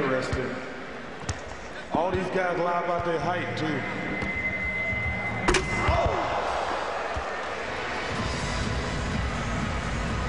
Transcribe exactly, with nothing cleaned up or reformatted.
interesting. All these guys lie about their height, too.